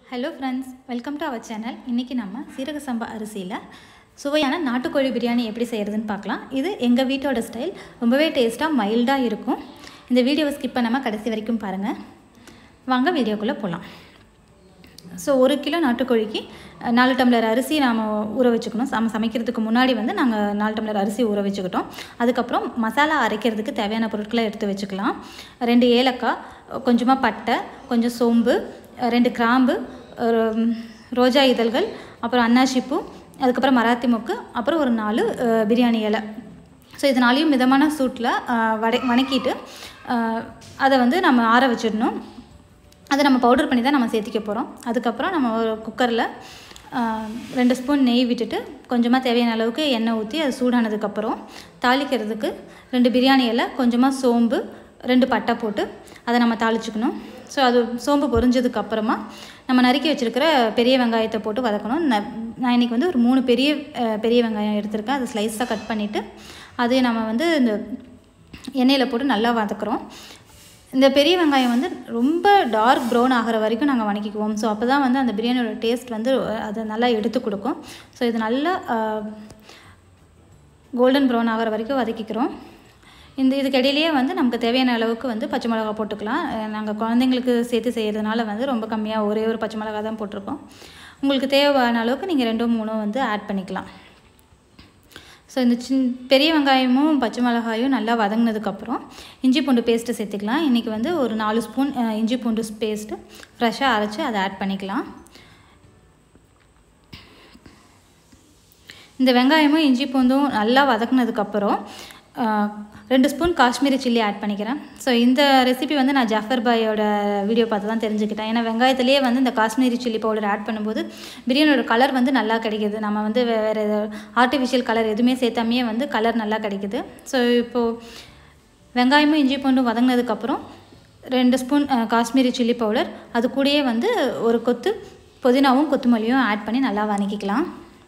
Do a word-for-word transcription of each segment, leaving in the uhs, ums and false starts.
Hello friends, welcome to our channel. இன்றைக்கி நம்ம சீரக சம்பா அரிசியில் சுவையான நாட்டுக்கோழி பிரியாணி எப்படி செய்கிறதுன்னு பார்க்கலாம். இது எங்கள் வீட்டோட ஸ்டைல். ரொம்பவே டேஸ்ட்டாக மைல்டாக இருக்கும். இந்த வீடியோவை ஸ்கிப் பண்ணாமல் கடைசி வரைக்கும் பாருங்கள். வாங்க வீடியோக்குள்ளே போகலாம். ஸோ ஒரு கிலோ நாட்டுக்கோழிக்கு நாலு டம்ளர் அரிசி நாம் ஊற வச்சுக்கணும். நம்ம சமைக்கிறதுக்கு முன்னாடி வந்து நாங்கள் நாலு டம்ளர் அரிசி ஊற வச்சுக்கிட்டோம். அதுக்கப்புறம் மசாலா அரைக்கிறதுக்கு தேவையான பொருட்களை எடுத்து வச்சுக்கலாம். ரெண்டு ஏலக்காய், கொஞ்சமாக பட்டை, கொஞ்சம் சோம்பு, ரெண்டு கிராம்பு, ரோஜா இதழ்கள், அப்புறம் அன்னாசிப்பூ, அதுக்கப்புறம் மராத்தி மொக்கு, அப்புறம் ஒரு நாலு பிரியாணி இலை. ஸோ இது நாளையும் மிதமான சூட்டில் வடை வணக்கிட்டு அதை வந்து நம்ம ஆற வச்சிடணும். அதை நம்ம பவுடர் பண்ணி தான் நம்ம சேர்த்திக்க போகிறோம். அதுக்கப்புறம் நம்ம ஒரு குக்கரில் ரெண்டு ஸ்பூன் நெய் விட்டுட்டு கொஞ்சமாக தேவையான அளவுக்கு எண்ணெய் ஊற்றி அது சூடானதுக்கப்புறம் தாளிக்கிறதுக்கு ரெண்டு பிரியாணி இலை, கொஞ்சமாக சோம்பு, ரெண்டு பட்டை போட்டு அதை நம்ம தாளிச்சுக்கணும். ஸோ அது சோம்பு பொரிஞ்சதுக்கப்புறமா நம்ம நறுக்கி வச்சுருக்கிற பெரிய வெங்காயத்தை போட்டு வதக்கணும். நான் இன்றைக்கி வந்து ஒரு மூணு பெரிய பெரிய வெங்காயம் எடுத்திருக்கேன். அதை ஸ்லைஸாக கட் பண்ணிவிட்டு அதையும் நம்ம வந்து இந்த எண்ணெயில் போட்டு நல்லா வதக்குறோம். இந்த பெரிய வெங்காயம் வந்து ரொம்ப டார்க் ப்ரௌன் ஆகிற வரைக்கும் நாங்கள் வதக்கிக்குவோம். ஸோ அப்போ தான் வந்து அந்த பிரியாணியோட டேஸ்ட் வந்து அதை நல்லா எடுத்து கொடுக்கும். ஸோ இது நல்லா கோல்டன் ப்ரௌன் ஆகிற வரைக்கும் வதக்கிக்கிறோம். இந்த இதுக்கு இடையிலேயே வந்து நமக்கு தேவையான அளவுக்கு வந்து பச்சை மிளகா போட்டுக்கலாம். நாங்கள் குழந்தைங்களுக்கு சேர்த்து செய்கிறதுனால வந்து ரொம்ப கம்மியாக ஒரே ஒரு பச்சை மிளகா தான் போட்டிருக்கோம். உங்களுக்கு தேவையான அளவுக்கு நீங்கள் ரெண்டோ மூணோ வந்து ஆட் பண்ணிக்கலாம். ஸோ இந்த சின் பெரிய வெங்காயமும் பச்சை மிளகாயும் நல்லா வதங்கினதுக்கப்புறம் இஞ்சி பூண்டு பேஸ்ட்டு சேர்த்துக்கலாம். இன்றைக்கி வந்து ஒரு நாலு ஸ்பூன் இஞ்சி பூண்டு பேஸ்ட்டு ஃப்ரெஷ்ஷாக அரைச்சி அதை ஆட் பண்ணிக்கலாம். இந்த வெங்காயமும் இஞ்சி பூண்டும் நல்லா வதக்குனதுக்கப்புறம் ரெண்டு ஸ்பூன் காஷ்மீரி சில்லி ஆட் பண்ணிக்கிறேன். ஸோ இந்த ரெசிபி வந்து நான் ஜாஃபர் பாயோட வீடியோ பார்த்து தான் தெரிஞ்சுக்கிட்டேன். ஏன்னா வெங்காயத்துலேயே வந்து இந்த காஷ்மீரி சில்லி பவுடர் ஆட் பண்ணும்போது பிரியாணியோட கலர் வந்து நல்லா கிடைக்கிது. நம்ம வந்து வேறு ஆர்டிஃபிஷியல் கலர் எதுவுமே சேர்த்தாமையே வந்து கலர் நல்லா கிடைக்கிது. ஸோ இப்போது வெங்காயமும் இஞ்சி பூண்டும் வதங்கினதுக்கப்புறம் ரெண்டு ஸ்பூன் காஷ்மீரி சில்லி பவுடர், அது கூடயே வந்து ஒரு கொத்து புதினாவும் கொத்தமல்லியும் ஆட் பண்ணி நல்லா வதக்கிக்கலாம்.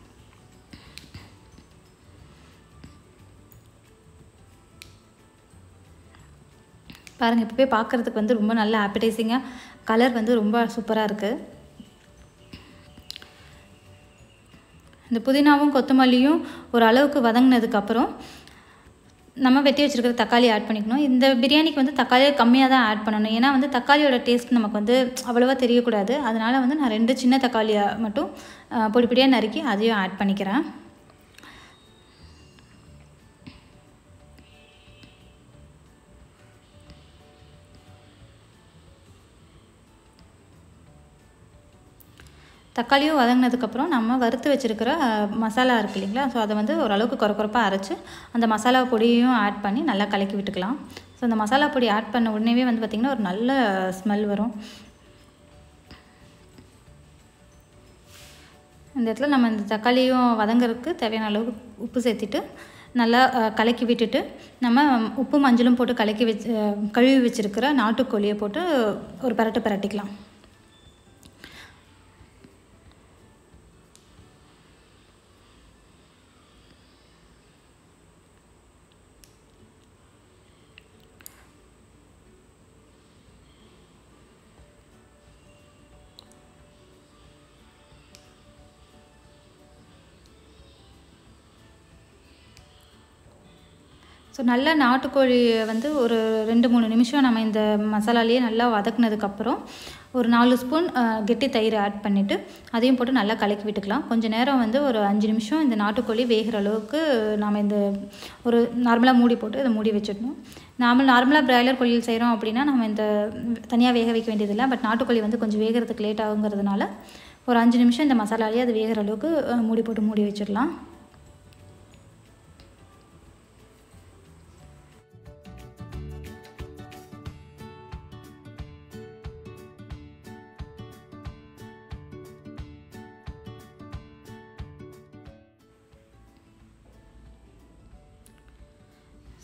பாருங்கள், இப்போவே பார்க்குறதுக்கு வந்து ரொம்ப நல்ல ஆப்பிடைசிங்காக கலர் வந்து ரொம்ப சூப்பராக இருக்குது. இந்த புதினாவும் கொத்தமல்லியும் ஒரு அளவுக்கு வதங்கினதுக்கப்புறம் நம்ம வெட்டி வச்சுருக்கிற தக்காளி ஆட் பண்ணிக்கணும். இந்த பிரியாணிக்கு வந்து தக்காளியை கம்மியாக தான் ஆட் பண்ணணும். ஏன்னா வந்து தக்காளியோட டேஸ்ட் நமக்கு வந்து அவ்வளோவா தெரியக்கூடாது. அதனால் வந்து நான் ரெண்டு சின்ன தக்காளியை மட்டும் பொடி பொடியாக நறுக்கி அதையும் ஆட் பண்ணிக்கிறேன். தக்காளியும் வதங்கினதுக்கப்புறம் நம்ம வறுத்து வச்சுருக்கிற மசாலா இருக்குது இல்லைங்களா, ஸோ அதை வந்து ஓரளவுக்கு குறை குறைப்பாக அரைச்சி அந்த மசாலா பொடியையும் ஆட் பண்ணி நல்லா கலக்கி விட்டுக்கலாம். ஸோ அந்த மசாலா பொடி ஆட் பண்ண உடனே வந்து பார்த்திங்கன்னா ஒரு நல்ல ஸ்மெல் வரும். இந்த இடத்துல நம்ம இந்த தக்காளியும் வதங்கிறதுக்கு தேவையான அளவுக்கு உப்பு சேர்த்துட்டு நல்லா கலக்கி விட்டுட்டு நம்ம உப்பு மஞ்சளும் போட்டு கலக்கி வச்சு கழுவி வச்சுருக்கிற நாட்டுக்கோழியை போட்டு ஒரு பரட்டு பரட்டிக்கலாம். ஸோ நல்லா நாட்டுக்கோழி வந்து ஒரு ரெண்டு மூணு நிமிஷம் நம்ம இந்த மசாலாலேயே நல்லா வதக்குனதுக்கப்புறம் ஒரு நாலு ஸ்பூன் கெட்டி தயிர் ஆட் பண்ணிவிட்டு அதையும் போட்டு நல்லா கலக்கி விட்டுக்கலாம். கொஞ்சம் நேரம் வந்து ஒரு அஞ்சு நிமிஷம் இந்த நாட்டுக்கோழி வேகிற அளவுக்கு நாம் இந்த ஒரு நார்மலாக மூடி போட்டு இதை மூடி வச்சிடணும். நார்மல் நார்மலாக பிராய்லர் கோழியில் செய்கிறோம் அப்படின்னா நம்ம இந்த தனியாக வேக வைக்க வேண்டியதில்லை. பட் நாட்டுக்கோழி வந்து கொஞ்சம் வேகிறதுக்கு லேட் ஆகுங்கிறதுனால ஒரு அஞ்சு நிமிஷம் இந்த மசாலாலேயே அது வேகிற அளவுக்கு மூடி போட்டு மூடி வச்சிடலாம்.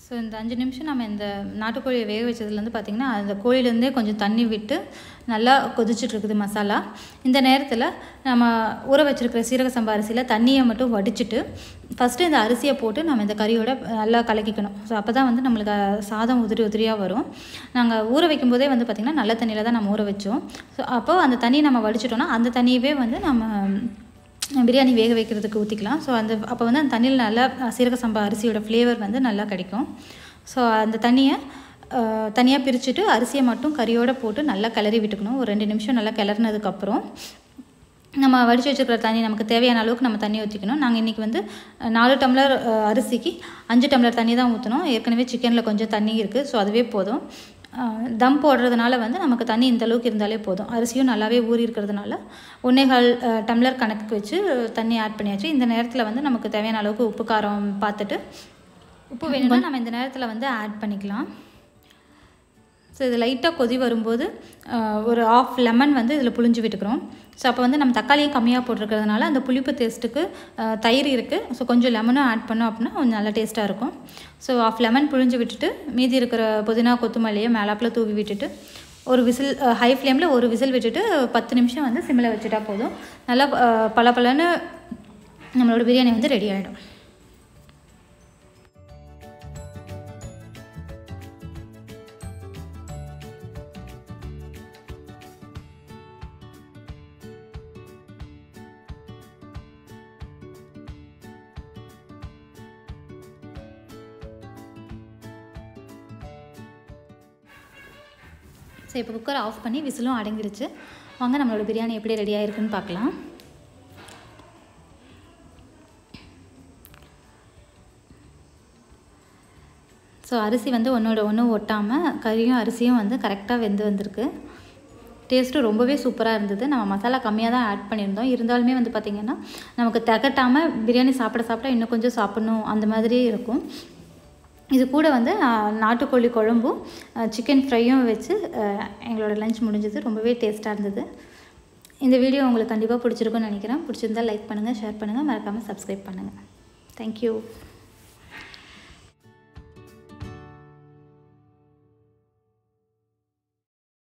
ஸோ இந்த அஞ்சு நிமிஷம் நம்ம இந்த நாட்டுக்கோழியை வேக வச்சதுலேருந்து பார்த்திங்கன்னா அந்த கோழிலேருந்தே கொஞ்சம் தண்ணி விட்டு நல்லா கொதிச்சுட்ருக்குது மசாலா. இந்த நேரத்தில் நம்ம ஊற வச்சுருக்கிற சீரக சம்பா அரிசியில் தண்ணியை மட்டும் வடிச்சிட்டு ஃபஸ்ட்டு இந்த அரிசியை போட்டு நம்ம இந்த கறியோட நல்லா கலக்கிக்கணும். ஸோ அப்போ தான் வந்து நம்மளுக்கு சாதம் உதிரி உதிரியாக வரும். நாங்கள் ஊற வைக்கும்போதே வந்து பார்த்திங்கன்னா நல்ல தண்ணியில் தான் நம்ம ஊற வச்சோம். ஸோ அப்போது அந்த தண்ணியை நம்ம வடிச்சிட்டோன்னா அந்த தண்ணியவே வந்து நம்ம பிரியாணி வேக வைக்கிறதுக்கு ஊற்றிக்கலாம். ஸோ அந்த அப்போ வந்து அந்த தண்ணியில் நல்லா சீரக சம்பா அரிசியோட ஃப்ளேவர் வந்து நல்லா கிடைக்கும். ஸோ அந்த தண்ணியை தனியாக பிரிச்சுட்டு அரிசியை மட்டும் கறியோடு போட்டு நல்லா கிளறி விட்டுக்கணும். ஒரு ரெண்டு நிமிஷம் நல்லா கிளறினதுக்கப்புறம் நம்ம வடித்து வச்சுருக்கிற தண்ணி நமக்கு தேவையான அளவுக்கு நம்ம தண்ணி ஊற்றிக்கணும். நாங்கள் இன்றைக்கி வந்து நாலு டம்ளர் அரிசிக்கு அஞ்சு டம்ளர் தண்ணி தான் ஊற்றணும். ஏற்கனவே சிக்கனில் கொஞ்சம் தண்ணி இருக்குது. ஸோ அதுவே போதும். தம் போடுறதுனால வந்து நமக்கு தண்ணி இந்த அளவுக்கு இருந்தாலே போதும். அரிசியும் நல்லாவே ஊறி இருக்கிறதுனால ஒன்றேகால் டம்ளர் கணக்குக்கு வச்சு தண்ணி ஆட் பண்ணியாச்சு. இந்த நேரத்தில் வந்து நமக்கு தேவையான அளவுக்கு உப்பு காரம் பார்த்துட்டு உப்பு வேணும்னா நம்ம இந்த நேரத்தில் வந்து ஆட் பண்ணிக்கலாம். ஸோ இது லைட்டாக கொதி வரும்போது ஒரு ஆஃப் லெமன் வந்து இதில் புளிஞ்சு விட்டுக்கிறோம். ஸோ அப்போ வந்து நம்ம தக்காளியும் கம்மியாக போட்டிருக்கிறதுனால அந்த புளிப்பு டேஸ்ட்டுக்கு தயிர் இருக்குது. ஸோ கொஞ்சம் லெமனும் ஆட் பண்ணோம் அப்படின்னா கொஞ்சம் நல்லா டேஸ்ட்டாக இருக்கும். ஸோ ஆஃப் லெமன் புளிஞ்சு விட்டுட்டு மீதி இருக்கிற புதினா கொத்தமல்லியை மேலாப்பில் தூவி விட்டுட்டு ஒரு விசில் ஹை ஃப்ளேமில் ஒரு விசில் விட்டுட்டு பத்து நிமிஷம் வந்து சிம்மில் வச்சுட்டா போதும். நல்லா பல பலன்னு நம்மளோட பிரியாணி வந்து ரெடி ஆகிடும். ஸோ இப்போ குக்கரை ஆஃப் பண்ணி விசிலும் அடங்கிடுச்சு. வாங்க நம்மளோட பிரியாணி எப்படி ரெடி ஆகிருக்குன்னு பார்க்கலாம். ஸோ அரிசி வந்து ஒன்றோட ஒன்று ஒட்டாமல் கறியும் அரிசியும் வந்து கரெக்டாக வெந்து வந்திருக்கு. டேஸ்ட்டு ரொம்பவே சூப்பராக இருந்தது. நம்ம மசாலா கம்மியாக தான் ஆட் பண்ணியிருந்தோம். இருந்தாலுமே வந்து பார்த்திங்கன்னா நமக்கு திகட்டாமல் பிரியாணி சாப்பிட சாப்பிட இன்னும் கொஞ்சம் சாப்பிட்ணும் அந்த மாதிரி இருக்கும். இது கூட வந்து நாட்டுக்கோழி குழம்பும் சிக்கன் ஃப்ரையும் வச்சு எங்களோட லஞ்ச் முடிஞ்சது. ரொம்பவே டேஸ்ட்டாக இருந்தது. இந்த வீடியோ உங்களுக்கு கண்டிப்பாக பிடிச்சிருக்குன்னு நினைக்கிறேன். பிடிச்சிருந்தால் லைக் பண்ணுங்கள், ஷேர் பண்ணுங்கள், மறக்காமல் சப்ஸ்கிரைப் பண்ணுங்கள். தேங்க்யூ.